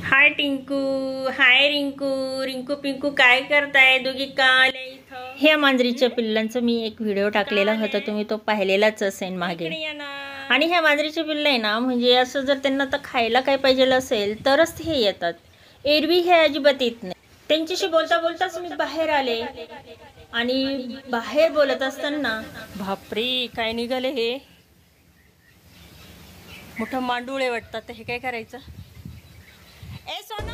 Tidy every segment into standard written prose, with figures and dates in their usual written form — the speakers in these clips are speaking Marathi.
हाय टिंकू, हाय रिंकू. रिंकू पिंकू काय करताय दोघी? काल ह्या मांजरीच्या पिल्लांचा मी एक व्हिडिओ टाकलेला होता, तुम्ही तो पाहिलेलाच असेल मागे. आणि ह्या मांजरीचे पिल्ल आहे ना, म्हणजे असं जर त्यांना तर खायला काय पाहिजे असेल तरच हे येतात. एरवी हे अजिबात येत नाही. त्यांच्याशी बोलता बोलताच मी बाहेर आले आणि बाहेर बोलत असताना बापरे काय निघाले, हे मोठं मांडुळे वाटतात. हे काय करायचं? ए सोना,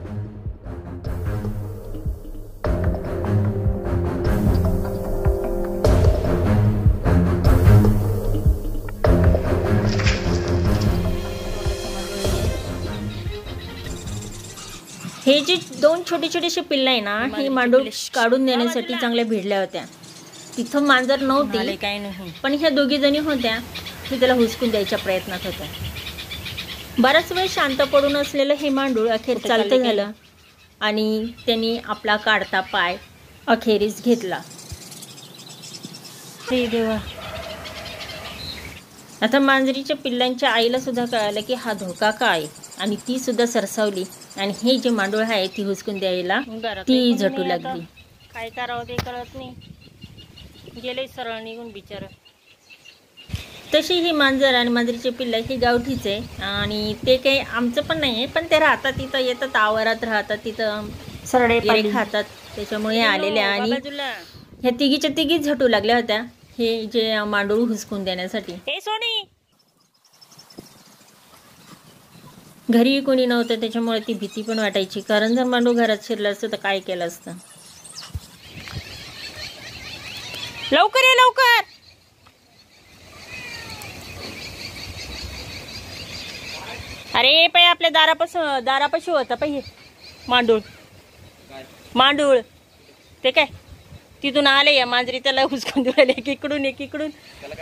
हे जे दोन छोटे छोटेसे पिल्लं आहे ना, हे मांडूळ काढून देण्यासाठी चांगल्या भिडल्या होत्या. तिथं मांजर नव्हती काय नाही, पण ह्या दोघी जणी होत्या, हे त्याला हुसकून द्यायच्या प्रयत्नात होत्या. बराच वेळ शांत पडून असलेलं हे मांडूळ अखेर चालतं झालं आणि त्यांनी आपला काढता पाय अखेरीस घेतला. हे देवा. आता मांजरीच्या पिल्लांच्या आईला सुद्धा कळालं की हा धोका काय, आणि ती सुद्धा सरसावली आणि हे जे मांडूळ आहे ती हुसकून द्यायला ती झटू लागली. काय करावं ते कळत नाही, गेले सरळ निघून बिचार. तशी ही मांजर आणि मांजरीचे पिल्ला ही गावठीच आहे आणि ते काही आमचं पण नाही आहे, पण ते राहतात तिथं, येतात आवारात राहतात तिथं, सरडे पाणी खातात, त्याच्यामुळे आलेल्या. आणि ह्या तिघीच्या तिघीच झटू लागल्या होत्या हे जे मांडूळ हुसकून देण्यासाठी. हे सोनी, घरी कोणी नव्हतं त्याच्यामुळे ती भीती पण वाटायची, कारण जर मांडूळ घरात शिरलं असतं तर काय केलं असतं. लवकर ये लवकर. अरे पाय आपल्या दारापाशी होता पाहिजे मांडूळ ते काय तिथून आले या मांजरी त्याला हुसकून दिले एकीकडून एकीकडून.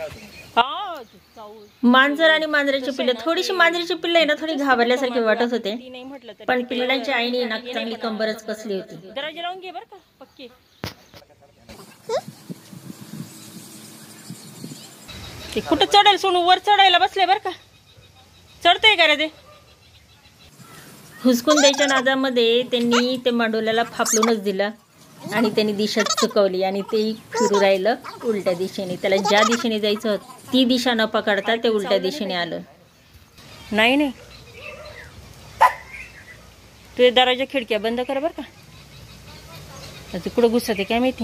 मांजर आणि मांजरीचे पिल्ले, थोडीशी मांजरीची पिल्ले आहे ना थोडी घाबरल्यासारखे वाटत होते, पण पिल्लांच्या आईने ना चांगली कंबरच कसली होती. दरवाजा लावून घे बर का पक्की. ते कुठं चढेल सोनू, वर चढायला बसले बर का, चढतंय का रे ते? हुसकून द्यायच्या नादामध्ये त्यांनी ते मांडोल्याला फापलूनच दिलं आणि त्यांनी दिशा चुकवली आणि ते फिरू राहिलं उलट्या दिशेने. त्याला ज्या दिशेने जायचं होतं ती दिशा न पकडता ते उलट्या दिशेने आलं. नाही नाही, तुझ्या दरवाजा खिडक्या बंद कर बर का, तिकडं घुसते काय माहिती.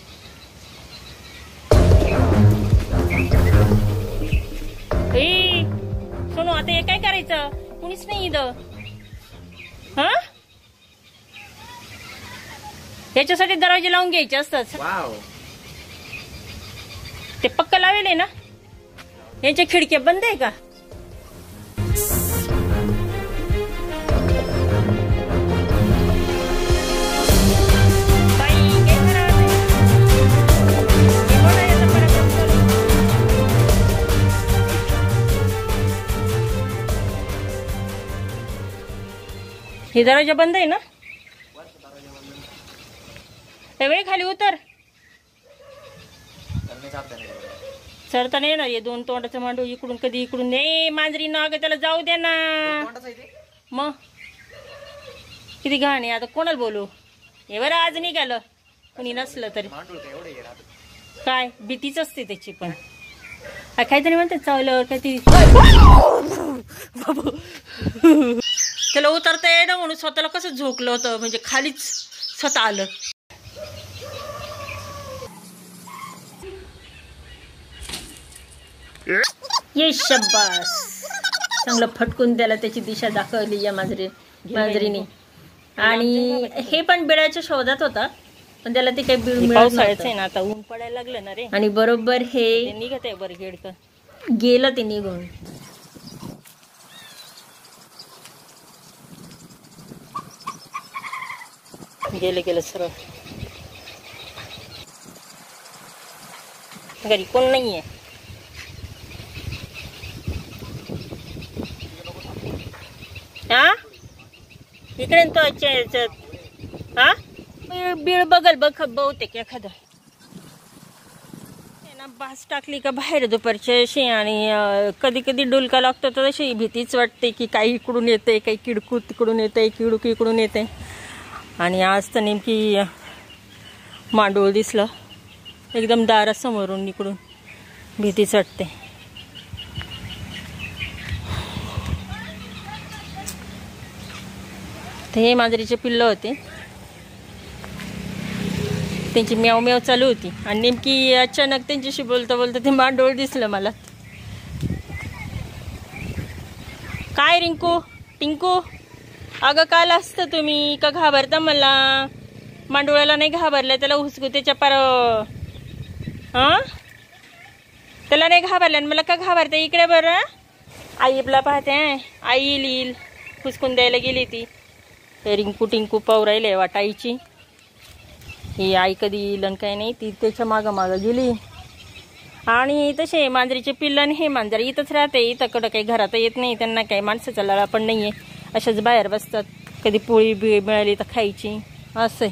सोनू आता हे काय करायचं, कुणीच नाही इथं. हा, याच्यासाठी दरवाजे लावून घ्यायचे असतात. ते पक्का लावेल ना, यांच्या खिडक्या बंद आहे का? हे दरवाजा बंद आहे ना, वे खाली उतर. चढता नाही येणार, ये दोन तोंडाचं मांडू इकडून कधी इकडून. नाही मांजरी ना अगं, त्याला जाऊ द्या ना. मग किती घाण आहे, आता कोणाला बोलू? हे बरं आज निघालं, कुणी नसलं तरी काय भीतीच असते त्याची. पण काहीतरी म्हणतात चावल्यावर काहीतरी त्याला उतरता येणं म्हणून स्वतःला कसं झोकलं होतं, म्हणजे खालीच स्वतः आलं. ये शब्बास, चांगलं फटकून त्याला त्याची दिशा दाखवली या मांजरीने. आणि हे पण बिळाच्या शोधात होता, पण त्याला ते काही बीळ मिळत नव्हतं ना. आता ऊन पडायला लागलं ना रे, आणि बरोबर हे निघत आहे बरं गेडकं गेलं ते निघून. गेलं सरळ. घरी कोण नाहीये. हा इकडे तो हा बीळ बघल बघ बहुतेक एखादं. बास टाकली का बाहेर दुपारची अशी, आणि कधी कधी डुलका लागतो तर अशी भीतीच वाटते की काही इकडून येते, काही किडकू तिकडून येते, किडूक इकडून येते. आणि आज तर नेमकी मांडूळ दिसलं एकदम दारासमोरून, इकडून भीतीच वाटते. तर हे मांजरीचे पिल्लं होते, त्यांची म्याव म्याव चालू होती आणि नेमकी अचानक त्यांच्याशी बोलता बोलता ते मांडोळ दिसलं मला. काय रिंकू टिंकू, अगं काल असतं तुम्ही का घाबरता मला? मांडोळ्याला नाही घाबरलं, त्याला हुसकू त्याच्या पार हां, त्याला नाही घाबरलं मला का घाबरते? इकडे बरं आईला पाहते, आई येईल हुसकून द्यायला गेली ती. रिंकू टिंकू पाहू राहिले वाटाईची, ही आई कधी येईल काय नाही, ती त्याच्या मागं मागं गेली. आणि तसे मांजरीचे पिल्लं हे मांजर इथंच राहते, इथं कडं काही घरात येत नाही, त्यांना काही माणसाचा लळा पण नाही आहे, अशाच बाहेर बसतात. कधी पोळी बी मिळाली तर खायची असं.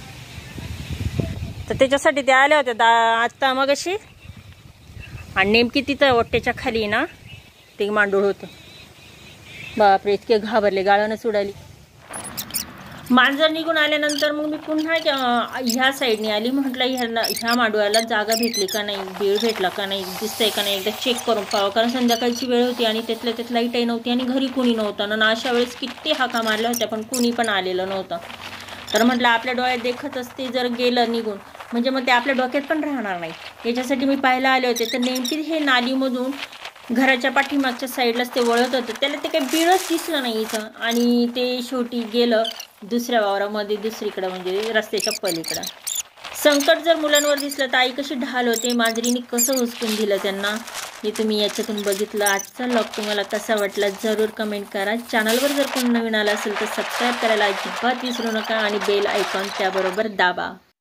तर त्याच्यासाठी ते आल्या होत्या आत्ता मग अशी, आणि नेमकी तिथं ओट्याच्या खाली ना ते मांडूळ होतं. बापरे, इतके घाबरले, गाळणच उडाली. मांजर निघून आल्यानंतर मग मी पुन्हा ह्या साईडने आली. म्हटलं ह्या मांडवाला जागा भेटली का नाही, वेळ भेटला का नाही, दिसतंय का नाही, एकदा चेक करून पाहावं. कारण संध्याकाळची वेळ होती आणि त्यातल्या त्यात लाईटही नव्हती आणि घरी कुणी नव्हतं ना. अशा वेळेस किती हाका मारल्या होत्या पण कुणी पण आलेलं नव्हतं. तर म्हटलं आपल्या डोळ्यात देखत असते, जर गेलं निघून म्हणजे मग ते आपल्या डोक्यात पण राहणार नाही. याच्यासाठी मी पाहायला आले होते. तर नेमकी हे नालीमधून घराच्या पाठीमागच्या साईडलाच ते वळत होतं, त्याला ते काही बिळच दिसलं नाही इथं. आणि ते शेवटी गेलं दुसऱ्या वावरामध्ये, दुसरीकडं म्हणजे रस्त्याच्या पलीकडं. संकट जर मुलांवर दिसलं तर आई कशी ढाल होते, मांजरीने कसं हुसकून दिलं त्यांना, हे तुम्ही याच्यातून बघितलं. आजचा व्लॉग तुम्हाला कसा वाटला जरूर कमेंट करा. चॅनलवर जर कोण नवीन आला असेल तर सबस्क्राईब करायला अजिबात विसरू नका आणि बेल आयकॉन त्याबरोबर दाबा.